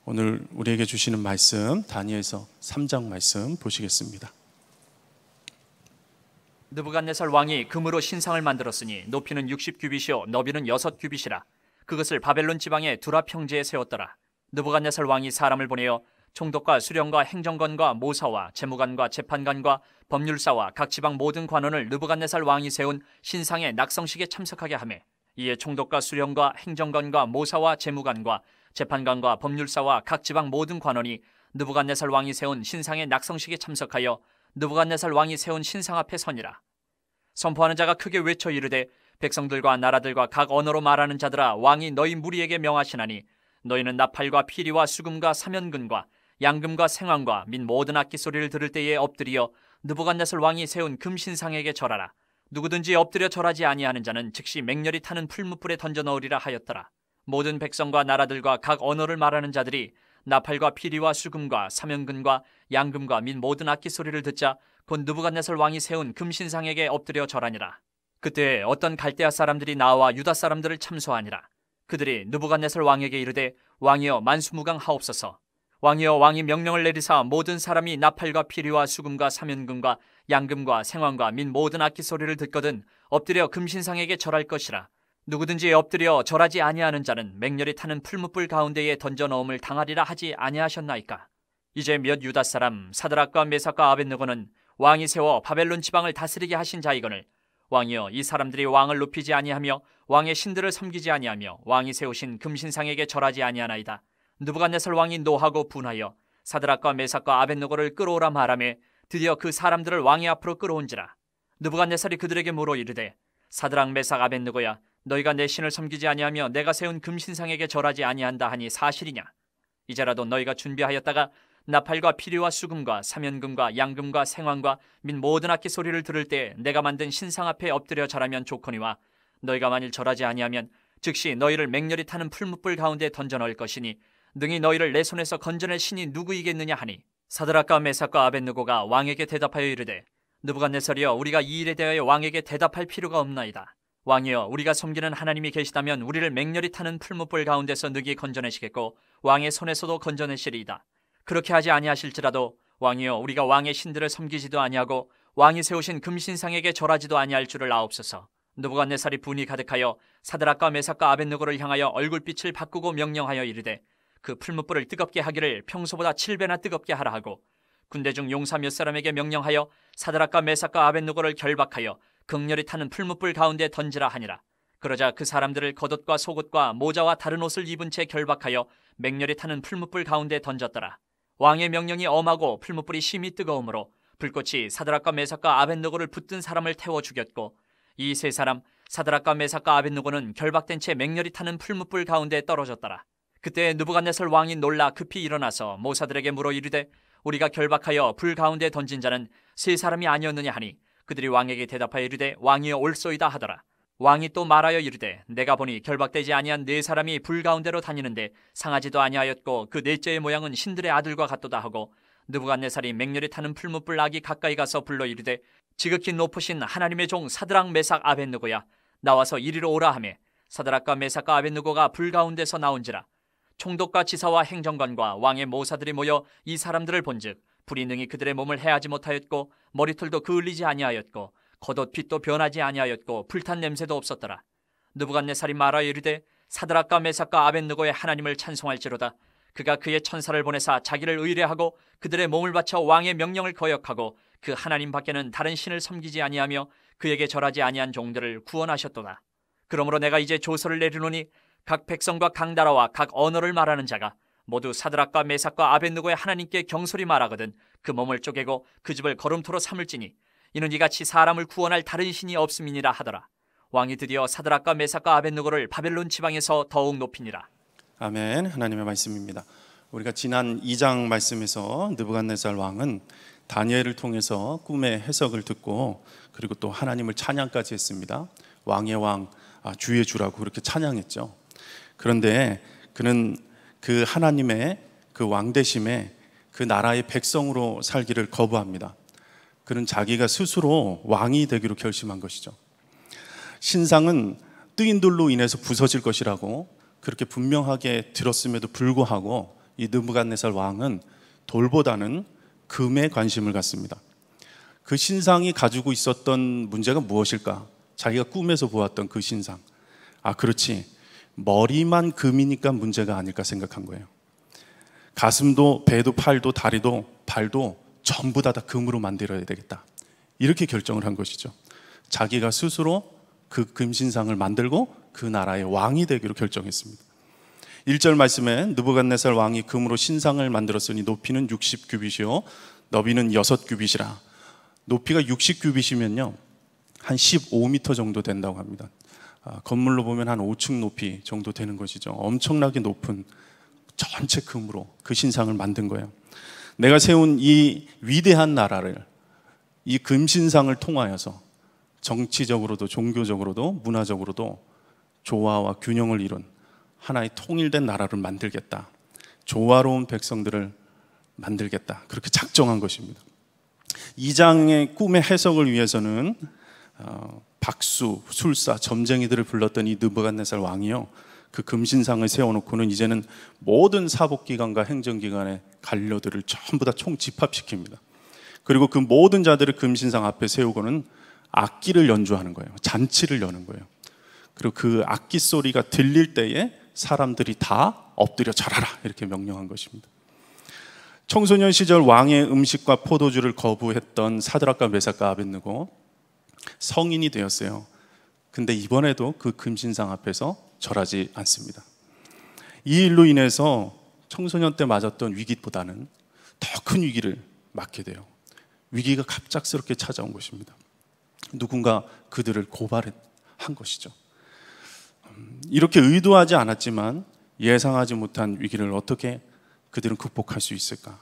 오늘 우리에게 주시는 말씀 다니엘서 3장 말씀 보시겠습니다. 느부갓네살 왕이 금으로 신상을 만들었으니 높이는 60규빗이요 너비는 6규빗이라. 그것을 바벨론 지방의 두라 평지에 세웠더라. 느부갓네살 왕이 사람을 보내어 총독과 수령과 행정관과 모사와 재무관과 재판관과 법률사와 각 지방 모든 관원을 느부갓네살 왕이 세운 신상의 낙성식에 참석하게 하매, 이에 총독과 수령과 행정관과 모사와 재무관과 재판관과 법률사와 각 지방 모든 관원이 느부갓네살 왕이 세운 신상의 낙성식에 참석하여 느부갓네살 왕이 세운 신상 앞에 서니라. 선포하는 자가 크게 외쳐 이르되, 백성들과 나라들과 각 언어로 말하는 자들아, 왕이 너희 무리에게 명하시나니 너희는 나팔과 피리와 수금과 사면근과 양금과 생황과 및 모든 악기 소리를 들을 때에 엎드려 느부갓네살 왕이 세운 금신상에게 절하라. 누구든지 엎드려 절하지 아니하는 자는 즉시 맹렬히 타는 풀무불에 던져 넣으리라 하였더라. 모든 백성과 나라들과 각 언어를 말하는 자들이 나팔과 피리와 수금과 사면근과 양금과 및 모든 악기 소리를 듣자 곧 느부갓네살 왕이 세운 금신상에게 엎드려 절하니라. 그때 어떤 갈대아 사람들이 나와 유다 사람들을 참소하니라. 그들이 느부갓네살 왕에게 이르되, 왕이여 만수무강하옵소서. 왕이여, 왕이 명령을 내리사 모든 사람이 나팔과 피리와 수금과 사면금과 양금과 생황과 및 모든 악기 소리를 듣거든 엎드려 금신상에게 절할 것이라. 누구든지 엎드려 절하지 아니하는 자는 맹렬히 타는 풀무불 가운데에 던져 넣음을 당하리라 하지 아니하셨나이까. 이제 몇 유다 사람 사드락과 메삭과 아벳느고는 왕이 세워 바벨론 지방을 다스리게 하신 자이거늘, 왕이여, 이 사람들이 왕을 높이지 아니하며 왕의 신들을 섬기지 아니하며 왕이 세우신 금신상에게 절하지 아니하나이다. 느부갓네살 왕이 노하고 분하여 사드락과 메삭과 아벳느고를 끌어오라 말하며 드디어 그 사람들을 왕의 앞으로 끌어온지라. 느부갓네살이 그들에게 물어 이르되, 사드락 메삭 아벳느고야, 너희가 내 신을 섬기지 아니하며 내가 세운 금신상에게 절하지 아니한다 하니 사실이냐? 이제라도 너희가 준비하였다가 나팔과 피리와 수금과 사면금과 양금과 생황과 및 모든 악기 소리를 들을 때 내가 만든 신상 앞에 엎드려 절하면 좋거니와, 너희가 만일 절하지 아니하면 즉시 너희를 맹렬히 타는 풀무불 가운데 던져 넣을 것이니 능히 너희를 내 손에서 건져낼 신이 누구이겠느냐 하니, 사드락과 메삭과 아벳느고가 왕에게 대답하여 이르되, 느부갓네살이여, 우리가 이 일에 대하여 왕에게 대답할 필요가 없나이다. 왕이여, 우리가 섬기는 하나님이 계시다면 우리를 맹렬히 타는 풀무불 가운데서 능히 건져내시겠고 왕의 손에서도 건져내시리이다. 그렇게 하지 아니하실지라도 왕이여, 우리가 왕의 신들을 섬기지도 아니하고 왕이 세우신 금신상에게 절하지도 아니할 줄을 아옵소서. 느부갓네살이 분이 가득하여 사드락과 메삭과 아벳느고를 향하여 얼굴빛을 바꾸고 명령하여 이르되, 그 풀무불을 뜨겁게 하기를 평소보다 7배나 뜨겁게 하라 하고, 군대 중 용사 몇 사람에게 명령하여 사드락과 메삭과 아벳느고를 결박하여 극렬히 타는 풀무불 가운데 던지라 하니라. 그러자 그 사람들을 겉옷과 속옷과 모자와 다른 옷을 입은 채 결박하여 맹렬히 타는 풀무불 가운데 던졌더라. 왕의 명령이 엄하고 풀무불이 심히 뜨거우므로 불꽃이 사드락과 메삭과 아벳느고를 붙든 사람을 태워 죽였고, 이 세 사람 사드락과 메삭과 아벳느고는 결박된 채 맹렬히 타는 풀무불 가운데 떨어졌더라. 그때 느부갓네살 왕이 놀라 급히 일어나서 모사들에게 물어 이르되, 우리가 결박하여 불 가운데 던진 자는 세 사람이 아니었느냐 하니, 그들이 왕에게 대답하여 이르되, 왕이여 옳소이다 하더라. 왕이 또 말하여 이르되, 내가 보니 결박되지 아니한 네 사람이 불 가운데로 다니는데 상하지도 아니하였고 그 넷째의 모양은 신들의 아들과 같도다 하고, 느부갓네살이 맹렬히 타는 풀무불 아기 가까이 가서 불러 이르되, 지극히 높으신 하나님의 종 사드락 메삭 아벳느고야, 나와서 이리로 오라 하매, 사드락과 메삭과 아벳느고가 불 가운데서 나온지라. 총독과 지사와 행정관과 왕의 모사들이 모여 이 사람들을 본즉 불이 능히 그들의 몸을 해하지 못하였고 머리털도 그을리지 아니하였고 겉옷 빛도 변하지 아니하였고 불탄 냄새도 없었더라. 느부갓네살이 말하여 이르되, 사드락과 메삭과 아벳느고의 하나님을 찬송할지로다. 그가 그의 천사를 보내사 자기를 의뢰하고 그들의 몸을 바쳐 왕의 명령을 거역하고 그 하나님 밖에는 다른 신을 섬기지 아니하며 그에게 절하지 아니한 종들을 구원하셨도다. 그러므로 내가 이제 조서를 내리노니 각 백성과 각 나라와 각 언어를 말하는 자가 모두 사드락과 메삭과 아벳느고의 하나님께 경솔히 말하거든 그 몸을 쪼개고 그 집을 거름토로 삼을지니 이는 이같이 사람을 구원할 다른 신이 없음이니라 하더라. 왕이 드디어 사드락과 메삭과 아벳느고를 바벨론 지방에서 더욱 높이니라. 아멘. 하나님의 말씀입니다. 우리가 지난 2장 말씀에서 느부갓네살 왕은 다니엘을 통해서 꿈의 해석을 듣고 그리고 또 하나님을 찬양까지 했습니다. 왕의 왕, 주의 주라고 그렇게 찬양했죠. 그런데 그는 그 하나님의 그 왕대심에 그 나라의 백성으로 살기를 거부합니다. 그는 자기가 스스로 왕이 되기로 결심한 것이죠. 신상은 뜨인 돌로 인해서 부서질 것이라고 그렇게 분명하게 들었음에도 불구하고 이 느부갓네살 왕은 돌보다는 금에 관심을 갖습니다. 그 신상이 가지고 있었던 문제가 무엇일까? 자기가 꿈에서 보았던 그 신상. 아, 그렇지. 머리만 금이니까 문제가 아닐까 생각한 거예요. 가슴도 배도 팔도 다리도 발도 전부 다 금으로 만들어야 되겠다. 이렇게 결정을 한 것이죠. 자기가 스스로 그 금신상을 만들고 그 나라의 왕이 되기로 결정했습니다. 1절 말씀에 느부갓네살 왕이 금으로 신상을 만들었으니 높이는 60규빗이요 너비는 6규빗이라. 높이가 60규빗이면요 한 15m 정도 된다고 합니다. 건물로 보면 한 5층 높이 정도 되는 것이죠. 엄청나게 높은 전체 금으로 그 신상을 만든 거예요. 내가 세운 이 위대한 나라를 이 금신상을 통하여서 정치적으로도 종교적으로도 문화적으로도 조화와 균형을 이룬 하나의 통일된 나라를 만들겠다. 조화로운 백성들을 만들겠다. 그렇게 작정한 것입니다. 이 장의 꿈의 해석을 위해서는 박수, 술사, 점쟁이들을 불렀던 이 느부갓네살 왕이요 그 금신상을 세워놓고는 이제는 모든 사법기관과 행정기관의 관료들을 전부 다 총집합시킵니다. 그리고 그 모든 자들을 금신상 앞에 세우고는 악기를 연주하는 거예요. 잔치를 여는 거예요. 그리고 그 악기 소리가 들릴 때에 사람들이 다 엎드려 절하라 이렇게 명령한 것입니다. 청소년 시절 왕의 음식과 포도주를 거부했던 사드락과 메삭과 아벳느고 성인이 되었어요. 근데 이번에도 그 금신상 앞에서 절하지 않습니다. 이 일로 인해서 청소년 때 맞았던 위기보다는 더 큰 위기를 맞게 돼요. 위기가 갑작스럽게 찾아온 것입니다. 누군가 그들을 고발한 것이죠. 이렇게 의도하지 않았지만 예상하지 못한 위기를 어떻게 그들은 극복할 수 있을까?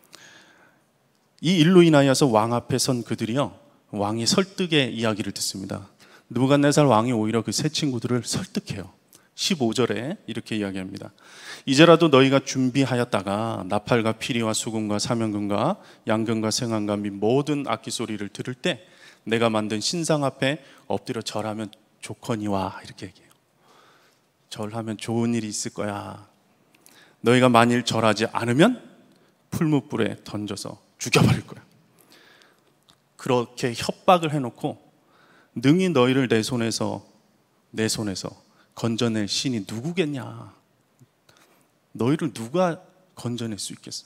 이 일로 인하여서 왕 앞에 선 그들이요 왕의 설득의 이야기를 듣습니다. 느부갓네살 왕이 오히려 그 세 친구들을 설득해요. 15절에 이렇게 이야기합니다. 이제라도 너희가 준비하였다가 나팔과 피리와 수금과 사면금과 양금과 생안과 및 모든 악기 소리를 들을 때 내가 만든 신상 앞에 엎드려 절하면 좋거니와 이렇게 얘기해요. 절하면 좋은 일이 있을 거야. 너희가 만일 절하지 않으면 풀무불에 던져서 죽여버릴 거야. 그렇게 협박을 해놓고 능히 너희를 내 손에서 건져낼 신이 누구겠냐? 너희를 누가 건져낼 수 있겠어?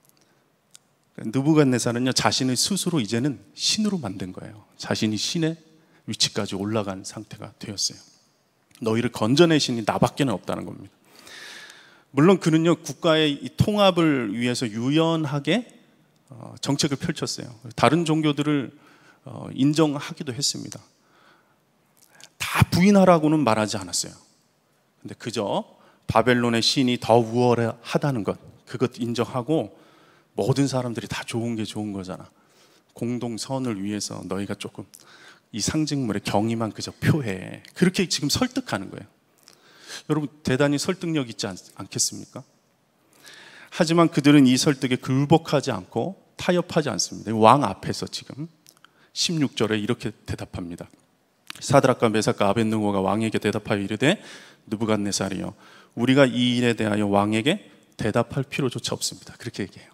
느부갓네살은요 자신을 스스로 이제는 신으로 만든 거예요. 자신이 신의 위치까지 올라간 상태가 되었어요. 너희를 건져낼 신이 나밖에는 없다는 겁니다. 물론 그는요 국가의 이 통합을 위해서 유연하게 정책을 펼쳤어요. 다른 종교들을 인정하기도 했습니다. 다 부인하라고는 말하지 않았어요. 근데 그저 바벨론의 신이 더 우월하다는 것, 그것 인정하고 모든 사람들이 다 좋은 게 좋은 거잖아. 공동선을 위해서 너희가 조금 이 상징물의 경의만 그저 표해. 그렇게 지금 설득하는 거예요. 여러분 대단히 설득력 있지 않겠습니까? 하지만 그들은 이 설득에 굴복하지 않고 타협하지 않습니다. 왕 앞에서 지금 16절에 이렇게 대답합니다. 사드락과 메삭과 아벳느고가 왕에게 대답하여 이르되 느부갓네살이여 우리가 이 일에 대하여 왕에게 대답할 필요조차 없습니다. 그렇게 얘기해요.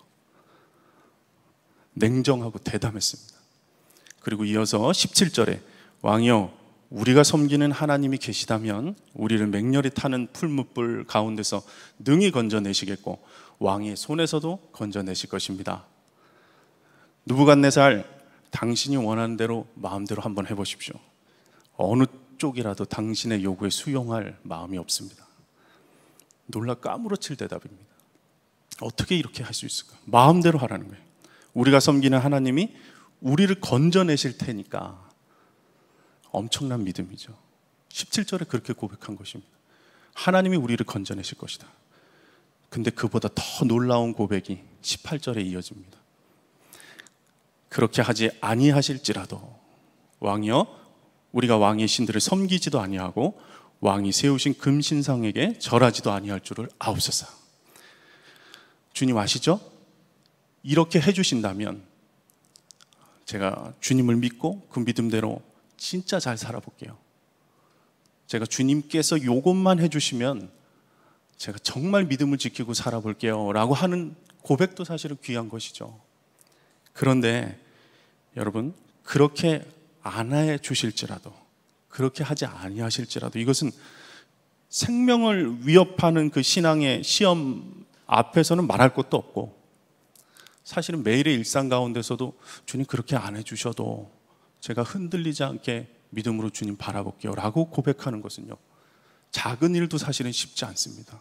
냉정하고 대담했습니다. 그리고 이어서 17절에 왕이여 우리가 섬기는 하나님이 계시다면 우리를 맹렬히 타는 풀무불 가운데서 능히 건져내시겠고 왕의 손에서도 건져내실 것입니다. 느부갓네살 당신이 원하는 대로 마음대로 한번 해보십시오. 어느 쪽이라도 당신의 요구에 수용할 마음이 없습니다. 놀라 까무러칠 대답입니다. 어떻게 이렇게 할 수 있을까? 마음대로 하라는 거예요. 우리가 섬기는 하나님이 우리를 건져내실 테니까. 엄청난 믿음이죠. 17절에 그렇게 고백한 것입니다. 하나님이 우리를 건져내실 것이다. 근데 그보다 더 놀라운 고백이 18절에 이어집니다. 그렇게 하지 아니하실지라도 왕이여 우리가 왕의 신들을 섬기지도 아니하고 왕이 세우신 금신상에게 절하지도 아니할 줄을 아옵소서. 주님 아시죠? 이렇게 해주신다면 제가 주님을 믿고 그 믿음대로 진짜 잘 살아볼게요. 제가 주님께서 요것만 해주시면 제가 정말 믿음을 지키고 살아볼게요 라고 하는 고백도 사실은 귀한 것이죠. 그런데 여러분, 그렇게 안 해 주실지라도, 그렇게 하지 아니하실지라도, 이것은 생명을 위협하는 그 신앙의 시험 앞에서는 말할 것도 없고, 사실은 매일의 일상 가운데서도 주님 그렇게 안 해주셔도 제가 흔들리지 않게 믿음으로 주님 바라볼게요 라고 고백하는 것은요, 작은 일도 사실은 쉽지 않습니다.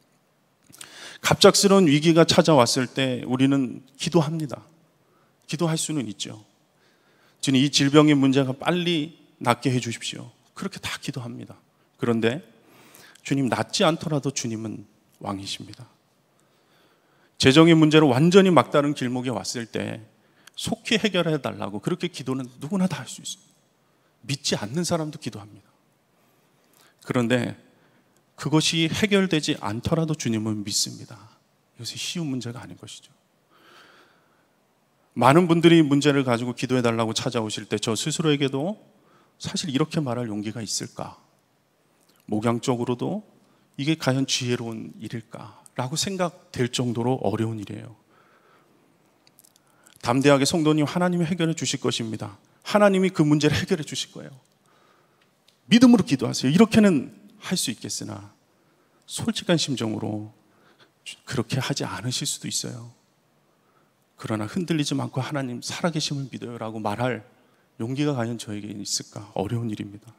갑작스러운 위기가 찾아왔을 때 우리는 기도합니다. 기도할 수는 있죠. 주님, 이 질병의 문제가 빨리 낫게 해 주십시오. 그렇게 다 기도합니다. 그런데 주님, 낫지 않더라도 주님은 왕이십니다. 재정의 문제로 완전히 막다른 길목에 왔을 때 속히 해결해 달라고 그렇게 기도는 누구나 다 할 수 있어요. 믿지 않는 사람도 기도합니다. 그런데 그것이 해결되지 않더라도 주님은 믿습니다. 이것이 쉬운 문제가 아닌 것이죠. 많은 분들이 문제를 가지고 기도해 달라고 찾아오실 때 저 스스로에게도 사실 이렇게 말할 용기가 있을까? 목양적으로도 이게 과연 지혜로운 일일까라고 생각될 정도로 어려운 일이에요. 담대하게 성도님, 하나님이 해결해 주실 것입니다. 하나님이 그 문제를 해결해 주실 거예요. 믿음으로 기도하세요. 이렇게는 할 수 있겠으나 솔직한 심정으로 그렇게 하지 않으실 수도 있어요. 그러나 흔들리지 않고 하나님 살아계심을 믿어요 라고 말할 용기가 과연 저에게 있을까? 어려운 일입니다.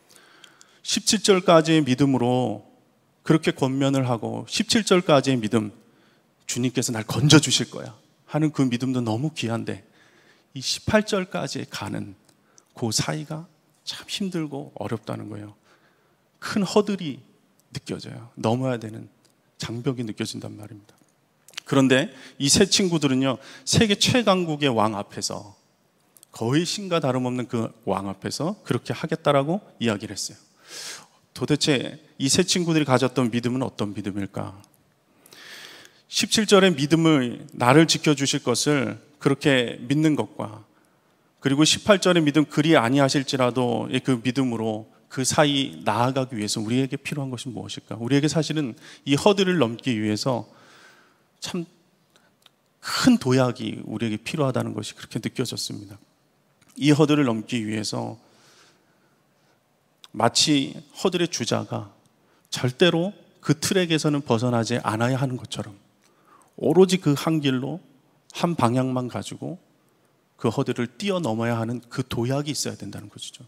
17절까지의 믿음으로 그렇게 권면을 하고 17절까지의 믿음, 주님께서 날 건져주실 거야 하는 그 믿음도 너무 귀한데, 이 18절까지 가는 그 사이가 참 힘들고 어렵다는 거예요. 큰 허들이 느껴져요. 넘어야 되는 장벽이 느껴진단 말입니다. 그런데 이 세 친구들은요, 세계 최강국의 왕 앞에서, 거의 신과 다름없는 그 왕 앞에서 그렇게 하겠다라고 이야기를 했어요. 도대체 이 세 친구들이 가졌던 믿음은 어떤 믿음일까? 17절의 믿음을, 나를 지켜주실 것을 그렇게 믿는 것과, 그리고 18절의 믿음, 그리 아니하실지라도 그 믿음으로 그 사이 나아가기 위해서 우리에게 필요한 것이 무엇일까? 우리에게 사실은 이 허들을 넘기 위해서 참 큰 도약이 우리에게 필요하다는 것이 그렇게 느껴졌습니다. 이 허들을 넘기 위해서 마치 허들의 주자가 절대로 그 트랙에서는 벗어나지 않아야 하는 것처럼 오로지 그 한 길로 한 방향만 가지고 그 허들을 뛰어넘어야 하는 그 도약이 있어야 된다는 것이죠.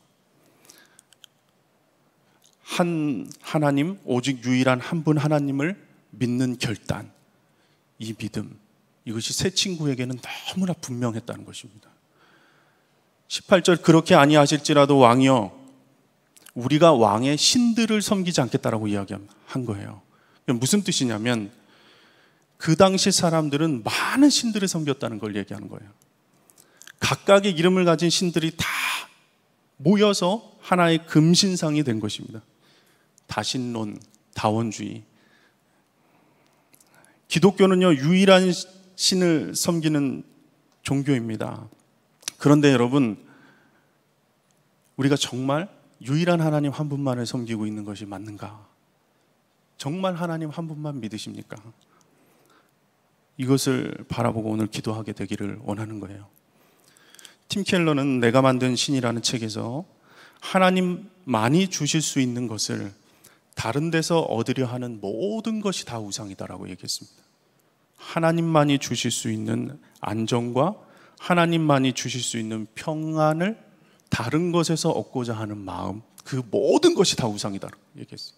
한 하나님, 오직 유일한 한 분 하나님을 믿는 결단, 이 믿음, 이것이 세 친구에게는 너무나 분명했다는 것입니다. 18절, 그렇게 아니하실지라도 왕이여, 우리가 왕의 신들을 섬기지 않겠다라고 이야기한 거예요. 무슨 뜻이냐면 그 당시 사람들은 많은 신들을 섬겼다는 걸 얘기하는 거예요. 각각의 이름을 가진 신들이 다 모여서 하나의 금신상이 된 것입니다. 다신론, 다원주의. 기독교는요, 유일한 신을 섬기는 종교입니다. 그런데 여러분, 우리가 정말 유일한 하나님 한 분만을 섬기고 있는 것이 맞는가? 정말 하나님 한 분만 믿으십니까? 이것을 바라보고 오늘 기도하게 되기를 원하는 거예요. 팀 켈러는 내가 만든 신이라는 책에서 하나님만이 주실 수 있는 것을 다른 데서 얻으려 하는 모든 것이 다 우상이다라고 얘기했습니다. 하나님만이 주실 수 있는 안정과 하나님만이 주실 수 있는 평안을 다른 것에서 얻고자 하는 마음, 그 모든 것이 다 우상이다라고 얘기했어요.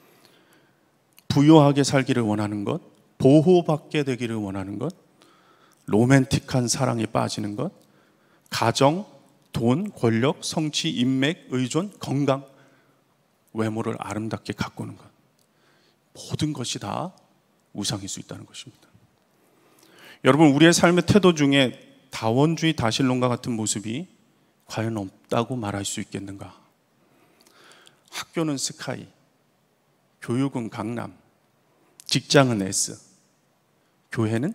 부유하게 살기를 원하는 것, 보호받게 되기를 원하는 것, 로맨틱한 사랑에 빠지는 것, 가정, 돈, 권력, 성취, 인맥, 의존, 건강, 외모를 아름답게 가꾸는 것, 모든 것이 다 우상일 수 있다는 것입니다. 여러분, 우리의 삶의 태도 중에 다원주의, 다신론과 같은 모습이 과연 없다고 말할 수 있겠는가? 학교는 스카이, 교육은 강남, 직장은 S, 교회는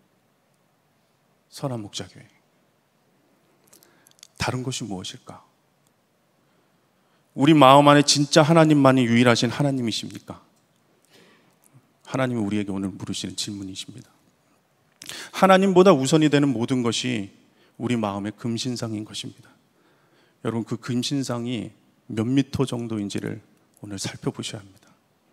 선한목자교회. 다른 것이 무엇일까? 우리 마음 안에 진짜 하나님만이 유일하신 하나님이십니까? 하나님이 우리에게 오늘 물으시는 질문이십니다. 하나님보다 우선이 되는 모든 것이 우리 마음의 금신상인 것입니다. 여러분, 그 금신상이 몇 미터 정도인지를 오늘 살펴보셔야 합니다.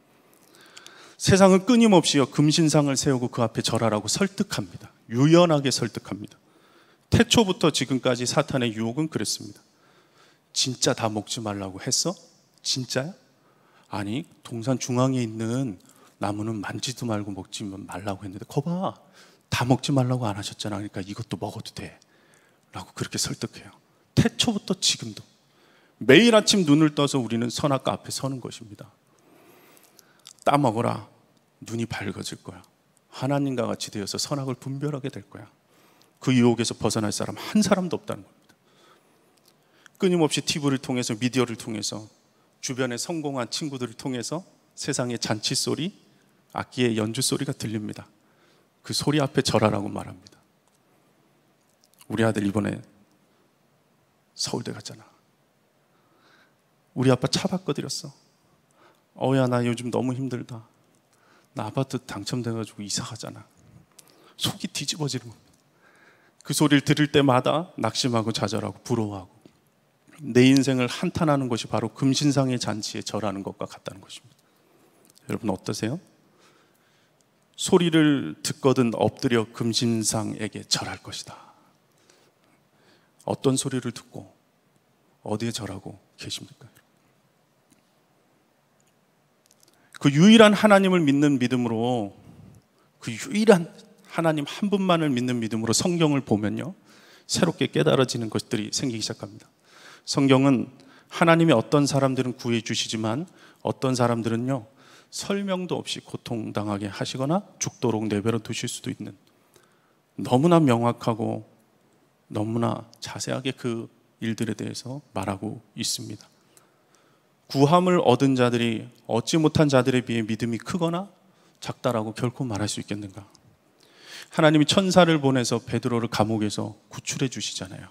세상은 끊임없이 금신상을 세우고 그 앞에 절하라고 설득합니다. 유연하게 설득합니다. 태초부터 지금까지 사탄의 유혹은 그랬습니다. 진짜 다 먹지 말라고 했어? 진짜야? 아니, 동산 중앙에 있는 나무는 만지도 말고 먹지 말라고 했는데 거봐, 다 먹지 말라고 안 하셨잖아. 그러니까 이것도 먹어도 돼 라고 그렇게 설득해요. 태초부터 지금도 매일 아침 눈을 떠서 우리는 선악과 앞에 서는 것입니다. 따먹어라, 눈이 밝아질 거야. 하나님과 같이 되어서 선악을 분별하게 될 거야. 그 유혹에서 벗어날 사람 한 사람도 없다는 겁니다. 끊임없이 TV를 통해서, 미디어를 통해서, 주변의 성공한 친구들을 통해서 세상의 잔치 소리, 악기의 연주 소리가 들립니다. 그 소리 앞에 절하라고 말합니다. 우리 아들 이번에 서울대 갔잖아. 우리 아빠 차 바꿔드렸어. 야, 나 요즘 너무 힘들다. 나 아파트 당첨돼가지고 이사 가잖아. 속이 뒤집어지는 겁니다. 그 소리를 들을 때마다 낙심하고 좌절하고 부러워하고, 내 인생을 한탄하는 것이 바로 금신상의 잔치에 절하는 것과 같다는 것입니다. 여러분 어떠세요? 소리를 듣거든 엎드려 금신상에게 절할 것이다. 어떤 소리를 듣고 어디에 절하고 계십니까? 그 유일한 하나님을 믿는 믿음으로, 그 유일한 하나님 한 분만을 믿는 믿음으로 성경을 보면요, 새롭게 깨달아지는 것들이 생기기 시작합니다. 성경은 하나님의 어떤 사람들은 구해 주시지만 어떤 사람들은요, 설명도 없이 고통당하게 하시거나 죽도록 내버려 두실 수도 있는, 너무나 명확하고 너무나 자세하게 그 일들에 대해서 말하고 있습니다. 구함을 얻은 자들이 얻지 못한 자들에 비해 믿음이 크거나 작다라고 결코 말할 수 있겠는가? 하나님이 천사를 보내서 베드로를 감옥에서 구출해 주시잖아요.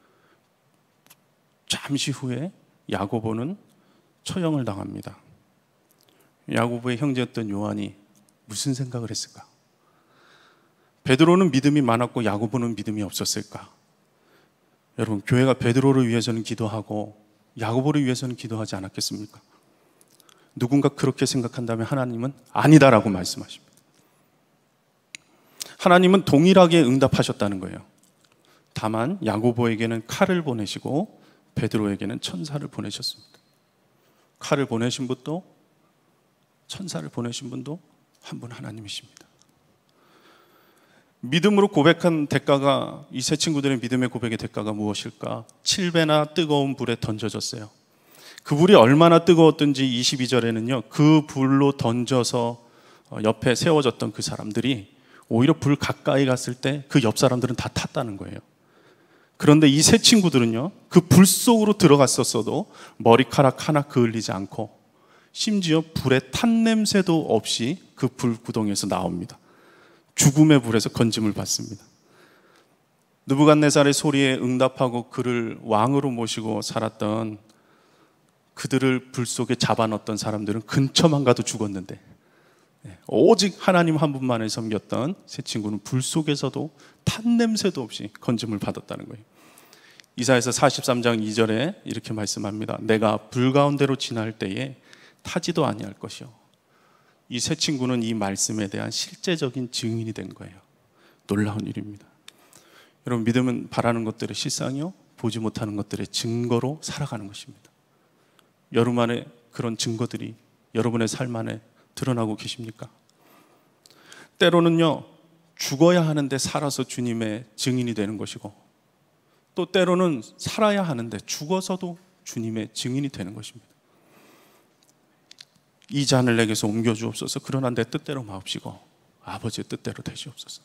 잠시 후에 야고보는 처형을 당합니다. 야고보의 형제였던 요한이 무슨 생각을 했을까? 베드로는 믿음이 많았고 야고보는 믿음이 없었을까? 여러분, 교회가 베드로를 위해서는 기도하고 야고보를 위해서는 기도하지 않았겠습니까? 누군가 그렇게 생각한다면 하나님은 아니다라고 말씀하십니다. 하나님은 동일하게 응답하셨다는 거예요. 다만 야고보에게는 칼을 보내시고 베드로에게는 천사를 보내셨습니다. 칼을 보내신 분도 천사를 보내신 분도 한 분 하나님이십니다. 믿음으로 고백한 대가가, 이 세 친구들의 믿음의 고백의 대가가 무엇일까? 7배나 뜨거운 불에 던져졌어요. 그 불이 얼마나 뜨거웠던지 22절에는요, 그 불로 던져서 옆에 세워졌던 그 사람들이 오히려 불 가까이 갔을 때 그 옆 사람들은 다 탔다는 거예요. 그런데 이 세 친구들은요, 그 불 속으로 들어갔었어도 머리카락 하나 그을리지 않고 심지어 불의 탄 냄새도 없이 그 불 구덩이에서 나옵니다. 죽음의 불에서 건짐을 받습니다. 느부갓네살의 소리에 응답하고 그를 왕으로 모시고 살았던 그들을 불 속에 잡아넣었던 사람들은 근처만 가도 죽었는데, 오직 하나님 한 분만을 섬겼던 세 친구는 불 속에서도 탄 냄새도 없이 건짐을 받았다는 거예요. 이사야서 43장 2절에 이렇게 말씀합니다. 내가 불 가운데로 지날 때에 타지도 아니할 것이요. 이 세 친구는 이 말씀에 대한 실제적인 증인이 된 거예요. 놀라운 일입니다. 여러분, 믿음은 바라는 것들의 실상이요, 보지 못하는 것들의 증거로 살아가는 것입니다. 여러분 안에 그런 증거들이 여러분의 삶 안에 드러나고 계십니까? 때로는요, 죽어야 하는데 살아서 주님의 증인이 되는 것이고, 또 때로는 살아야 하는데 죽어서도 주님의 증인이 되는 것입니다. 이 잔을 내게서 옮겨주옵소서. 그러나 내 뜻대로 마옵시고 아버지의 뜻대로 되시옵소서.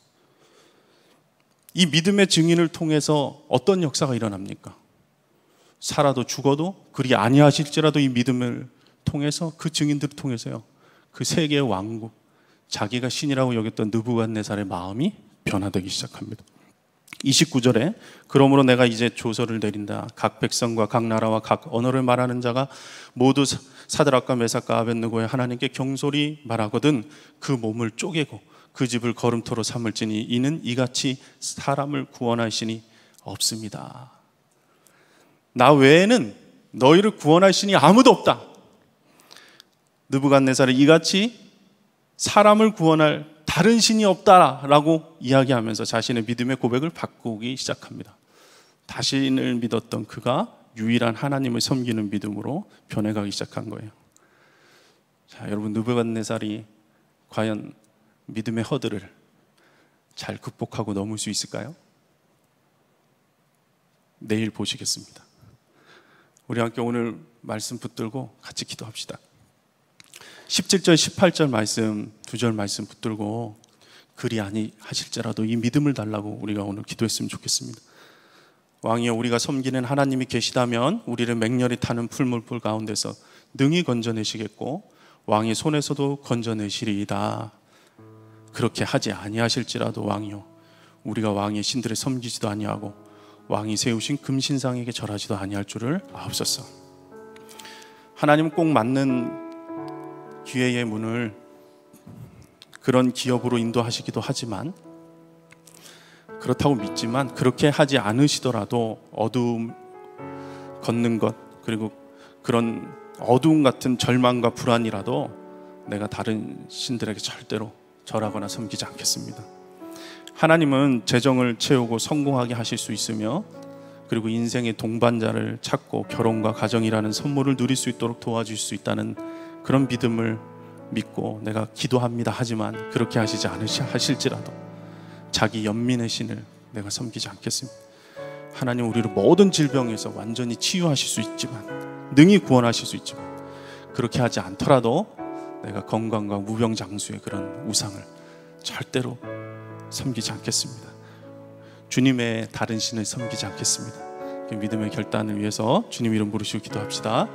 이 믿음의 증인을 통해서 어떤 역사가 일어납니까? 살아도 죽어도 그리 아니하실지라도 이 믿음을 통해서, 그 증인들을 통해서요, 그 세계의 왕국, 자기가 신이라고 여겼던 느부갓네살의 마음이 변화되기 시작합니다. 29절에 그러므로 내가 이제 조서를 내린다. 각 백성과 각 나라와 각 언어를 말하는 자가 모두 사드락과 메삭과 아벳느고의 하나님께 경솔히 말하거든 그 몸을 쪼개고 그 집을 거름토로 삼을지니 이는 이같이 사람을 구원할 신이 없습니다. 나 외에는 너희를 구원할 신이 아무도 없다. 느부갓네살이 이같이 사람을 구원할 다른 신이 없다라고 이야기하면서 자신의 믿음의 고백을 바꾸기 시작합니다. 자신을 믿었던 그가 유일한 하나님을 섬기는 믿음으로 변해가기 시작한 거예요. 자, 여러분, 느부갓네살이 과연 믿음의 허들을 잘 극복하고 넘을 수 있을까요? 내일 보시겠습니다. 우리 함께 오늘 말씀 붙들고 같이 기도합시다. 17절 18절 말씀, 2절 말씀 붙들고 그리 아니하실지라도 이 믿음을 달라고 우리가 오늘 기도했으면 좋겠습니다. 왕이여, 우리가 섬기는 하나님이 계시다면 우리를 맹렬히 타는 풀물불 가운데서 능히 건져내시겠고 왕의 손에서도 건져내시리이다. 그렇게 하지 아니하실지라도 왕이여, 우리가 왕의 신들을 섬기지도 아니하고 왕이 세우신 금신상에게 절하지도 아니할 줄을 아옵소서. 하나님은 꼭 맞는 기회의 문을 그런 기업으로 인도하시기도 하지만, 그렇다고 믿지만 그렇게 하지 않으시더라도 어두움 걷는 것, 그리고 그런 어두움 같은 절망과 불안이라도 내가 다른 신들에게 절대로 절하거나 섬기지 않겠습니다. 하나님은 재정을 채우고 성공하게 하실 수 있으며, 그리고 인생의 동반자를 찾고 결혼과 가정이라는 선물을 누릴 수 있도록 도와줄 수 있다는 그런 믿음을 믿고 내가 기도합니다 하지만 그렇게 하시지 않으실지라도 자기 연민의 신을 내가 섬기지 않겠습니다. 하나님, 우리를 모든 질병에서 완전히 치유하실 수 있지만, 능히 구원하실 수 있지만 그렇게 하지 않더라도 내가 건강과 무병장수의 그런 우상을 절대로 섬기지 않겠습니다. 주님의 다른 신을 섬기지 않겠습니다. 믿음의 결단을 위해서 주님 이름 부르시고 기도합시다.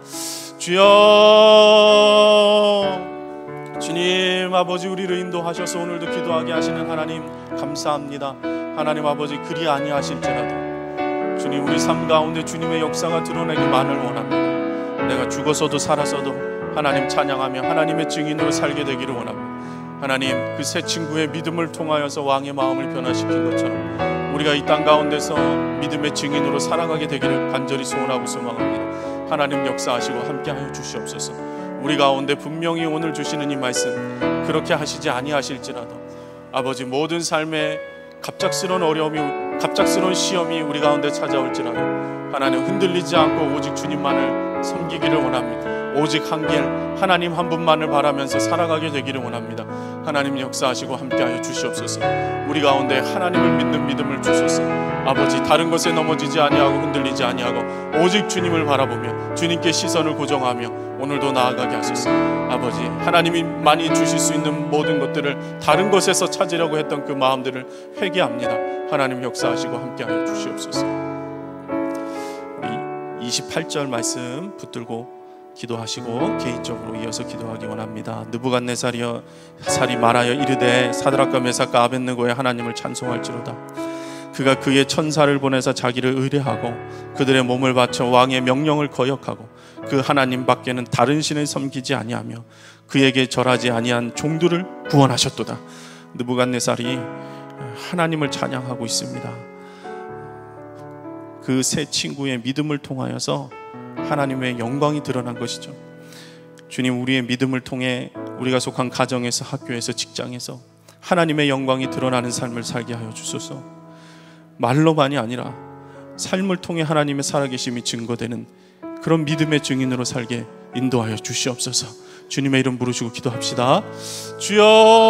주여, 주님 아버지, 우리를 인도하셔서 오늘도 기도하게 하시는 하나님 감사합니다. 하나님 아버지, 그리 아니하실지라도 주님, 우리 삶 가운데 주님의 역사가 드러내기만을 원합니다. 내가 죽어서도 살아서도 하나님 찬양하며 하나님의 증인으로 살게 되기를 원합니다. 하나님, 그 새 친구의 믿음을 통하여서 왕의 마음을 변화시킨 것처럼 우리가 이 땅 가운데서 믿음의 증인으로 살아가게 되기를 간절히 소원하고 소망합니다. 하나님 역사하시고 함께하여 주시옵소서. 우리 가운데 분명히 오늘 주시는 이 말씀 그렇게 하시지 아니하실지라도 아버지, 모든 삶의 갑작스러운 어려움이, 갑작스러운 시험이 우리 가운데 찾아올지라도 하나님 흔들리지 않고 오직 주님만을 섬기기를 원합니다. 오직 한 길 하나님 한 분만을 바라면서 살아가게 되기를 원합니다. 하나님 역사하시고 함께하여 주시옵소서. 우리 가운데 하나님을 믿는 믿음을 주소서. 아버지, 다른 것에 넘어지지 아니하고 흔들리지 아니하고 오직 주님을 바라보며 주님께 시선을 고정하며 오늘도 나아가게 하소서. 아버지, 하나님이 많이 주실 수 있는 모든 것들을 다른 것에서 찾으려고 했던 그 마음들을 회개합니다. 하나님 역사하시고 함께하여 주시옵소서. 우리 28절 말씀 붙들고 기도하시고 개인적으로 이어서 기도하기 원합니다. 느부갓네살이 말하여 이르되 사드락과 메삭과 아벳느고의 하나님을 찬송할지로다. 그가 그의 천사를 보내서 자기를 의뢰하고 그들의 몸을 바쳐 왕의 명령을 거역하고 그 하나님 밖에는 다른 신을 섬기지 아니하며 그에게 절하지 아니한 종들을 구원하셨도다. 느부갓네살이 하나님을 찬양하고 있습니다. 그 새 친구의 믿음을 통하여서 하나님의 영광이 드러난 것이죠. 주님, 우리의 믿음을 통해 우리가 속한 가정에서, 학교에서, 직장에서 하나님의 영광이 드러나는 삶을 살게 하여 주소서. 말로만이 아니라 삶을 통해 하나님의 살아계심이 증거되는 그런 믿음의 증인으로 살게 인도하여 주시옵소서. 주님의 이름 부르시고 기도합시다. 주여,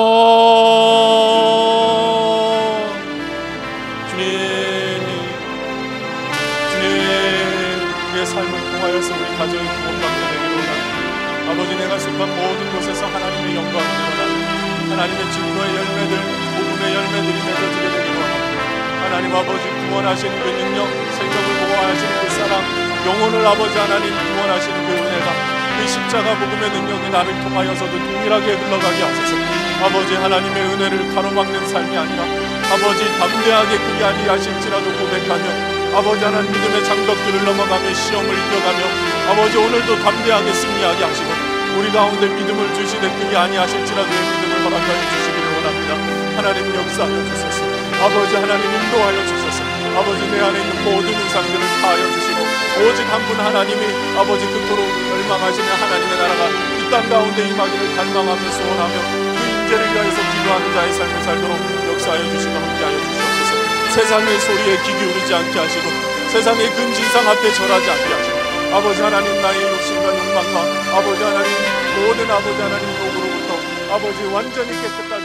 우리의 삶을 통하여서 우리 가정이 구원받게 되기를 원합니다. 아버지, 내가 속한 모든 곳에서 하나님의 영광이 드러나는 하나님의 증거의 열매들, 복음의 열매들이 맺어지게 되기를 원합니다. 하나님 아버지, 구원하시는 그 능력, 생명을 보호하시는 그 사랑, 영혼을 아버지 하나님 구원하시는 그 은혜가, 그 십자가 복음의 능력이 나를 통하여서도 동일하게 흘러가게 하소서. 아버지, 하나님의 은혜를 가로막는 삶이 아니라 아버지 담대하게 그리 아니하실지라도 고백하며 아버지 하나님 믿음의 장벽들을 넘어가며 시험을 이겨가며 아버지 오늘도 담대하게 승리하게 하시고 우리 가운데 믿음을 주시되 그리 아니하실지라도 믿음을 허락하여 주시기를 원합니다. 하나님 역사하여 주소서. 아버지 하나님 인도하여 주소서. 아버지 내 안에 있는 모든 우상들을 다하여 주시고 오직 한 분 하나님이 아버지 그토록 열망하시며 하나님의 나라가 이 땅 가운데 임하기를 갈망하며 소원하며 그 인재를 위하여서 기도하는 자의 삶을 살도록 역사하여 주시고 함께하여 주시옵소서. 세상의 소리에 귀 기울이지 않게 하시고 세상의 금신상 앞에 절하지 않게 하시고 아버지 하나님 나의 욕심과 욕망과 아버지 하나님 모든 아버지 하나님 욕으로부터 아버지 완전히 깨끗하게